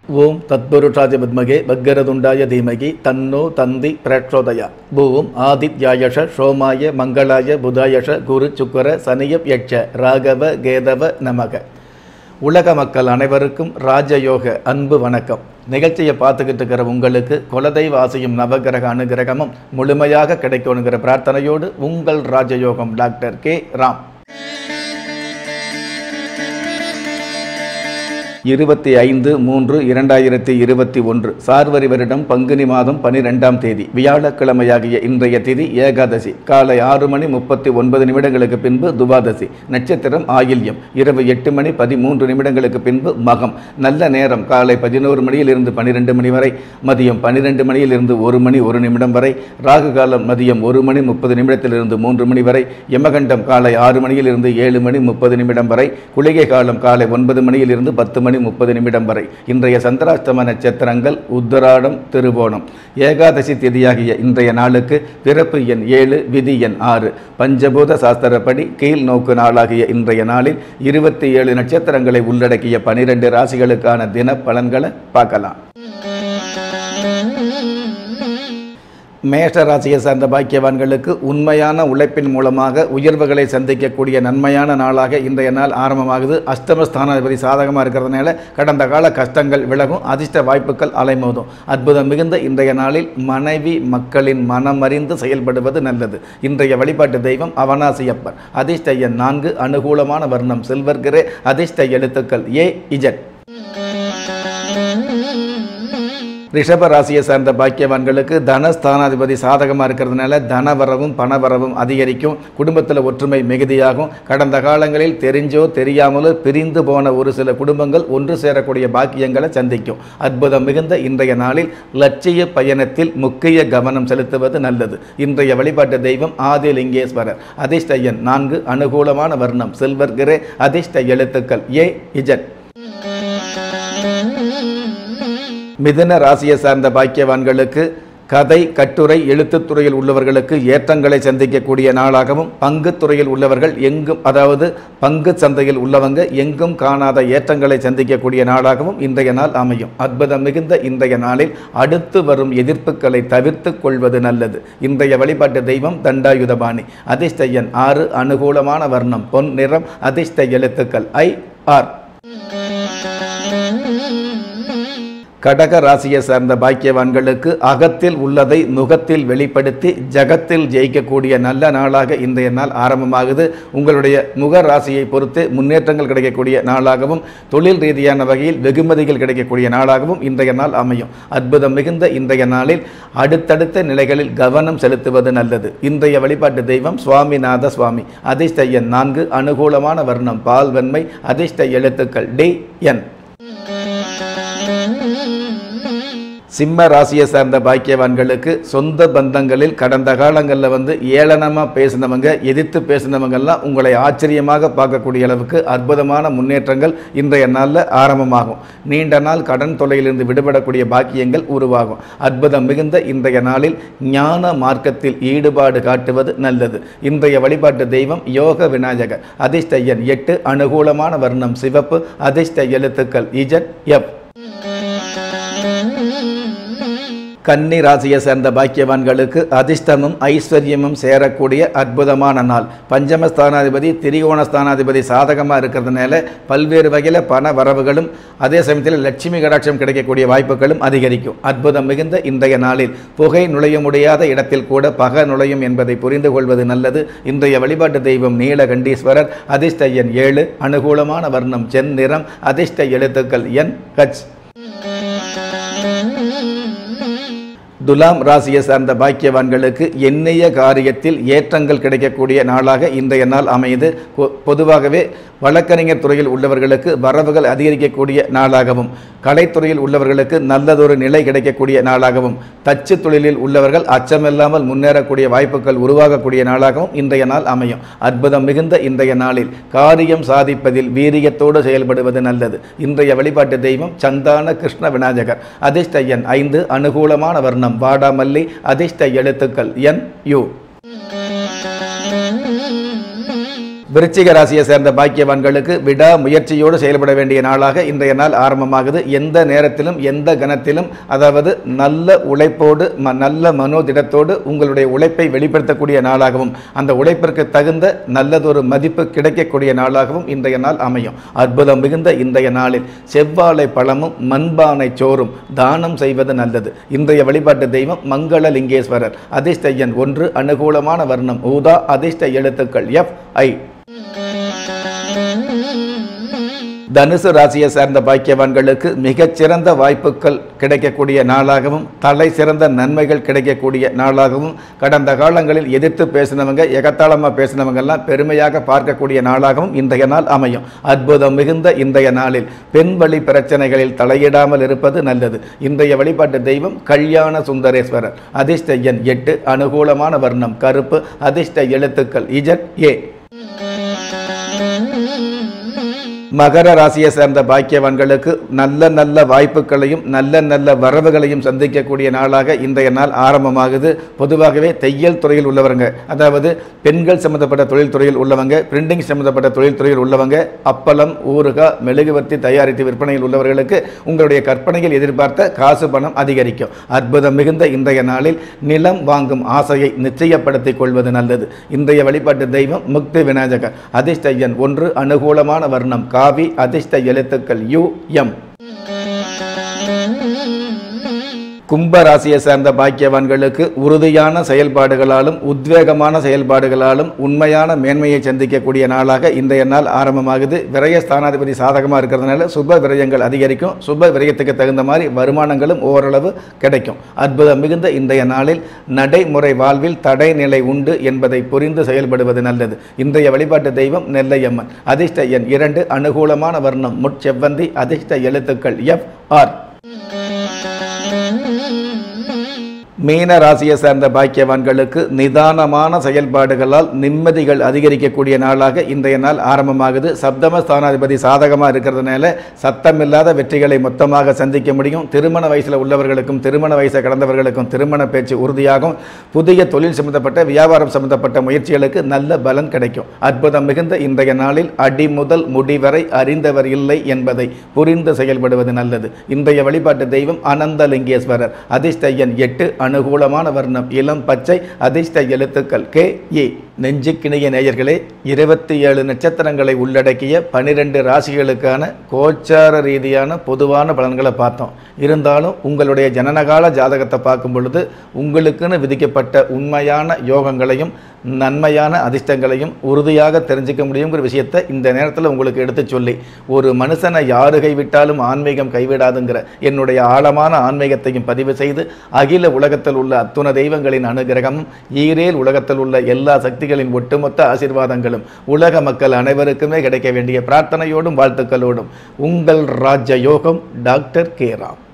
ஓம் தத்புருஷாய வித்மகே வக்கரதுண்டாய தீமகி தன்னோ தந்தி பிரச்சோதயா. ஓம் ஆதித்யாயஷ சோமாய மங்களாய புதாயஷ குரு சுக்கர சனியப் யட்ச ராகவ கேதவ நமக. உலக மக்கள் அனைவருக்கும் ராஜயோக அன்பு வணக்கம். நிகழ்ச்சியை பார்த்துக்கிட்டு இருக்கிற உங்களுக்கு குலதெய்வ ஆசையும் நவகிரக அனுகிரகமும் முழுமையாக கிடைக்கணுங்கிற பிரார்த்தனையோடு உங்கள் ராஜயோகம் டாக்டர் கே ராம். 25/3/2021 சார்வரி வருடம் பங்குனி மாதம் 12ஆம் தேதி வியாழக்கிழமையாகிய இன்றைய திதி ஏகாதசி. காலை 6:39 பின்பு துவாதசி. நட்சத்திரம் ஆயில்யம். இரவு 8:13 பின்பு மகம். நல்ல நேரம் காலை 11 மணியிலிருந்து 12 மணி வரை, மதியம் 12 மணியிலிருந்து 1 மணி 1 நிமிடம் வரை, ராகு காலம் மதியம் 1:30 3 மணி வரை, யமகண்டம் காலை 6 மணியிலிருந்து 7:30 வரை, குளிகை காலம் காலை 9 மணியிலிருந்து 10:30 வரை. இன்றைய சந்திராஷ்டம நட்சத்திரங்கள் உத்தராடம், திருவோணம். ஏகாதசி திதியாகிய இன்றைய நாளுக்கு பிறப்பு எண் 7, விதி எண் 6. பஞ்சபூத சாஸ்திரப்படி கீழ் நோக்கு நாளாகிய இன்றைய நாளில் 27 நட்சத்திரங்களை உள்ளடக்கிய 12 ராசிகளுக்கான தின பலன்களை பார்க்கலாம். மேஷ ராசியை சார்ந்த பாக்கியவான்களுக்கு உண்மையான உழைப்பின் மூலமாக உயர்வுகளை சந்திக்கக்கூடிய நன்மையான நாளாக இன்றைய நாள் ஆரம்பமாகுது. அஷ்டமஸ்தானாதிபதி சாதகமாக இருக்கிறதுனால கடந்த கால கஷ்டங்கள் விலகும், அதிர்ஷ்ட வாய்ப்புகள் அலைமோதும். அற்புதம் மிகுந்த இன்றைய நாளில் மனைவி மக்களின் மனமறிந்து செயல்படுவது நல்லது. இன்றைய வழிபாட்டு தெய்வம் அவனாசியப்பர். அதிர்ஷ்ட எண் 4. அனுகூலமான வர்ணம் சில்வர் கிரே. அதிர்ஷ்ட எழுத்துக்கள் AZ. ரிஷப ராசியை சார்ந்த பாக்கியவான்களுக்கு தனஸ்தானாதிபதி சாதகமாக இருக்கிறதுனால தனவரவும் பணவரவும் அதிகரிக்கும். குடும்பத்தில் ஒற்றுமை மிகுதியாகும். கடந்த காலங்களில் தெரிஞ்சோ தெரியாமலோ பிரிந்து போன ஒரு சில குடும்பங்கள் ஒன்று சேரக்கூடிய பாக்கியங்களை சந்திக்கும். அற்புதம் மிகுந்த இன்றைய நாளில் லட்சிய பயணத்தில் முக்கிய கவனம் செலுத்துவது நல்லது. இன்றைய வழிபாட்டு தெய்வம் ஆதிலிங்கேஸ்வரர். அதிர்ஷ்ட எண் 4. அனுகூலமான வர்ணம் சில்வர் கிரே. அதிர்ஷ்ட எழுத்துக்கள் AZ. மிதுன ராசியை சார்ந்த பாக்கியவான்களுக்கு கதை, கட்டுரை, எழுத்துத்துறையில் உள்ளவர்களுக்கு ஏற்றங்களை சந்திக்கக்கூடிய நாளாகவும், பங்கு துறையில் உள்ளவர்கள் எங்கும், அதாவது பங்கு சந்தையில் உள்ளவங்க எங்கும் காணாத ஏற்றங்களை சந்திக்கக்கூடிய நாளாகவும் இன்றைய நாள் அமையும். அற்புதம் மிகுந்த இன்றைய நாளில் அடுத்து வரும் எதிர்ப்புகளை தவிர்த்து கொள்வது நல்லது. இன்றைய வழிபாட்டு தெய்வம் தண்டாயுதபாணி. அதிர்ஷ்ட எண் 6. அனுகூலமான வர்ணம் பொன் நிறம். அதிர்ஷ்ட எழுத்துக்கள் IR. கடக ராசியை சார்ந்த பாக்கியவான்களுக்கு அகத்தில் உள்ளதை முகத்தில் வெளிப்படுத்தி ஜகத்தில் ஜெயிக்கக்கூடிய நல்ல நாளாக இன்றைய நாள் ஆரம்பமாகுது. உங்களுடைய முக ராசியை பொறுத்து முன்னேற்றங்கள் கிடைக்கக்கூடிய நாளாகவும், தொழில் ரீதியான வகையில் வெகுமதிகள் கிடைக்கக்கூடிய நாளாகவும் இன்றைய நாள் அமையும். அற்புதம் மிகுந்த இன்றைய நாளில் அடுத்தடுத்த நிலைகளில் கவனம் செலுத்துவது நல்லது. இன்றைய வழிபாட்டு தெய்வம் சுவாமிநாத சுவாமி. அதிர்ஷ்ட எண் 4. அனுகூலமான வர்ணம் பால் வெண்மை. அதிர்ஷ்ட எழுத்துக்கள் DN. சிம்ம ராசியை சார்ந்த பாக்கியவான்களுக்கு சொந்த பந்தங்களில் கடந்த காலங்களில் ஏளனமாக பேசினவங்க, எதிர்த்து பேசினவங்கெல்லாம் உங்களை ஆச்சரியமாக பார்க்கக்கூடிய அளவுக்கு அற்புதமான முன்னேற்றங்கள் இன்றைய நாளில் ஆரம்பமாகும். நீண்ட நாள் கடன் தொல்லையிலிருந்து விடுபடக்கூடிய பாக்கியங்கள் உருவாகும். அற்புதம் மிகுந்த இன்றைய நாளில் ஞான மார்க்கத்தில் ஈடுபாடு காட்டுவது நல்லது. இன்றைய வழிபாட்டு தெய்வம் யோக விநாயகர். அதிர்ஷ்ட எண் 8. அனுகூலமான வர்ணம் சிவப்பு. அதிர்ஷ்ட எழுத்துக்கள் ZF. கன்னி ராசியை சேர்ந்த பாக்கியவான்களுக்கு அதிர்ஷ்டமும் ஐஸ்வர்யமும் சேரக்கூடிய அற்புதமான நாள். பஞ்சமஸ்தானாதிபதி திரிகோணஸ்தானாதிபதி சாதகமாக இருக்கிறதுனால பல்வேறு வகையில் பண வரவுகளும் அதே சமயத்தில் லட்சுமி கடாட்சம் கிடைக்கக்கூடிய வாய்ப்புகளும் அதிகரிக்கும். அற்புதம் மிகுந்த இன்றைய நாளில் புகை நுழைய முடியாத இடத்தில் கூட பகை நுழையும் என்பதை புரிந்து கொள்வது நல்லது. இன்றைய வழிபாட்டு தெய்வம் நீலகண்டீஸ்வரர். அதிர்ஷ்ட எண் 7. அனுகூலமான வர்ணம் சென் நிறம். அதிர்ஷ்ட எழுத்துக்கள் NH. துலாம் ராசியை சார்ந்த பாக்கியவான்களுக்கு எண்ணிய காரியத்தில் ஏற்றங்கள் கிடைக்கக்கூடிய நாளாக இன்றைய நாள் அமைது. பொதுவாகவே வழக்கறிஞர் துறையில் உள்ளவர்களுக்கு வரவுகள் அதிகரிக்கக்கூடிய நாளாகவும், கலைத்துறையில் உள்ளவர்களுக்கு நல்லதொரு நிலை கிடைக்கக்கூடிய நாளாகவும், தச்சு தொழிலில் உள்ளவர்கள் அச்சமில்லாமல் முன்னேறக்கூடிய வாய்ப்புகள் உருவாகக்கூடிய நாளாகவும் இன்றைய நாள் அமையும். அற்புதம் மிகுந்த இன்றைய நாளில் காரியம் சாதிப்பதில் வீரியத்தோடு செயல்படுவது நல்லது. இன்றைய வழிபாட்டு தெய்வம் சந்தான கிருஷ்ண விநாயகர். அதிர்ஷ்ட எண் 5. அனுகூலமான வர்ணம் வாடாமல்லி. அதிர்ஷ்ட எழுத்துக்கள் NU. விருச்சிக ராசியை சேர்ந்த பாக்கியவான்களுக்கு விடா முயற்சியோடு செயல்பட வேண்டிய நாளாக இன்றைய நாள் ஆரம்பமாகுது. எந்த நேரத்திலும் எந்த கணத்திலும் அதாவது நல்ல உழைப்போடு நல்ல மனோதிடத்தோடு உங்களுடைய உழைப்பை வெளிப்படுத்தக்கூடிய நாளாகவும் அந்த உழைப்பிற்கு தகுந்த நல்லதொரு மதிப்பு கிடைக்கக்கூடிய நாளாகவும் இன்றைய நாள் அமையும். அற்புதம் மிகுந்த இன்றைய நாளில் செவ்வாழை பழமும் மண்பானை சோறும் தானம் செய்வது நல்லது. இன்றைய வழிபாட்டு தெய்வம் மங்களலிங்கேஸ்வரர். அதிர்ஷ்ட எண் 1, அனுகூலமான வர்ணம் ஊதா, அதிர்ஷ்ட எழுத்துக்கள் FI. தனுசு ராசியை சேர்ந்த பாக்கியவான்களுக்கு மிகச்சிறந்த வாய்ப்புகள் கிடைக்கக்கூடிய நாளாகவும் தலை சிறந்த நன்மைகள் கிடைக்கக்கூடிய நாளாகவும் கடந்த காலங்களில் எதிர்த்து பேசினவங்க எகத்தாளமாக பேசினவங்கெல்லாம் பெருமையாக பார்க்கக்கூடிய நாளாகவும் இன்றைய நாள் அமையும். அற்புதம் மிகுந்த இன்றைய நாளில் பெண் வழி பிரச்சனைகளில் தலையிடாமல் இருப்பது நல்லது. இன்றைய வழிபாட்டு தெய்வம் கல்யாண சுந்தரேஸ்வரர். அதிர்ஷ்ட எண் 8, அனுகூலமான வர்ணம் கருப்பு, அதிர்ஷ்ட எழுத்துக்கள் ZA. மகர ராசியை சேர்ந்த பாக்கியவான்களுக்கு நல்ல நல்ல வாய்ப்புகளையும் நல்ல நல்ல வரவுகளையும் சந்திக்கக்கூடிய நாளாக இன்றைய நாள் ஆரம்பமாகுது. பொதுவாகவே தையல் துறையில் உள்ளவங்க, அதாவது பெண்கள் சம்பந்தப்பட்ட தொழில் துறையில் உள்ளவங்க, பிரிண்டிங் சம்பந்தப்பட்ட தொழில் துறையில் உள்ளவங்க, அப்பளம் ஊறுகாய் மெழுகுவர்த்தி தயாரித்து விற்பனையில் உள்ளவர்களுக்கு உங்களுடைய கற்பனையில் எதிர்பார்த்த காசு பணம் அதிகரிக்கும். அற்புதம் மிகுந்த இன்றைய நாளில் நிலம் வாங்கும் ஆசையை நிச்சயப்படுத்திக் கொள்வது நல்லது. இன்றைய வழிபாட்டு தெய்வம் முக்தி விநாயகர். அதிர்ஷ்ட எண் 1, அனுகூலமான வர்ணம் காவி, அதிர்ஷ்ட எழுத்துக்கள் UM. கும்ப ராசியை சேர்ந்த பாக்கியவான்களுக்கு உறுதியான செயல்பாடுகளாலும் உத்வேகமான செயல்பாடுகளாலும் உண்மையான மேன்மையை சந்திக்கக்கூடிய நாளாக இன்றைய நாள் ஆரம்பமாகுது. விரய ஸ்தானாதிபதி சாதகமாக இருக்கிறதுனால சுப விரயங்கள் அதிகரிக்கும். சுப விரயத்துக்கு தகுந்த மாதிரி வருமானங்களும் ஓரளவு கிடைக்கும். அற்புதம் மிகுந்த இன்றைய நாளில் நடைமுறை வாழ்வில் தடைநிலை உண்டு என்பதை புரிந்து செயல்படுவது நல்லது. இன்றைய வழிபாட்டு தெய்வம் நெல்லையம்மன். அதிர்ஷ்ட எண் 2, அனுகூலமான வர்ணம் முட்செவ்வந்தி, அதிர்ஷ்ட எழுத்துக்கள் FR. மீன ராசியை சேர்ந்த பாக்கியவான்களுக்கு நிதானமான செயல்பாடுகளால் நிம்மதிகள் அதிகரிக்கக்கூடிய நாளாக இன்றைய நாள் ஆரம்பமாகுது. சப்தம ஸ்தானாதிபதி சாதகமாக இருக்கிறதுனால சத்தமில்லாத வெற்றிகளை மொத்தமாக சந்திக்க முடியும். திருமண வயசில் உள்ளவர்களுக்கும் திருமண வயசை கடந்தவர்களுக்கும் திருமண பேச்சு உறுதியாகும். புதிய தொழில் சம்பந்தப்பட்ட வியாபாரம் சம்பந்தப்பட்ட முயற்சிகளுக்கு நல்ல பலன் கிடைக்கும். அற்புதம் மிகுந்த இன்றைய நாளில் அடி முதல் முடிவரை அறிந்தவர் இல்லை என்பதை புரிந்து செயல்படுவது நல்லது. இன்றைய வழிபாட்டு தெய்வம் அனந்தலிங்கேஸ்வரர். அதிர்ஷ்ட எண் 8, அனுகூலமான வர்ணம் இளம் பச்சை, அதிர்ஷ்ட எழுத்துக்கள் KE. நெஞ்சுக்கிணைய நேயர்களே, 27 நட்சத்திரங்களை உள்ளடக்கிய 12 ராசிகளுக்கான கோச்சார ரீதியான பொதுவான பலன்களை பார்த்தோம். இருந்தாலும் உங்களுடைய ஜனனகால ஜாதகத்தை பார்க்கும் பொழுது உங்களுக்குன்னு விதிக்கப்பட்ட உண்மையான யோகங்களையும் நன்மையான அதிர்ஷ்டங்களையும் உறுதியாக தெரிஞ்சிக்க முடியுங்கிற விஷயத்தை இந்த நேரத்தில் உங்களுக்கு எடுத்து சொல்லி, ஒரு மனுஷனை யாரு கைவிட்டாலும் ஆன்மீகம் கைவிடாதுங்கிற என்னுடைய ஆழமான ஆன்மீகத்தையும் பதிவு செய்து அகில உலகத்தில் உள்ள அத்துண தெய்வங்களின் அனுகிரகமும் ஈரேல் உலகத்தில் உள்ள எல்லா சக்திகளின் ஒட்டுமொத்த ஆசீர்வாதங்களும் உலக மக்கள் அனைவருக்குமே கிடைக்க வேண்டிய பிரார்த்தனையோடும் வாழ்த்துக்களோடும் உங்கள் ராஜ யோகம் டாக்டர் K. ராம்.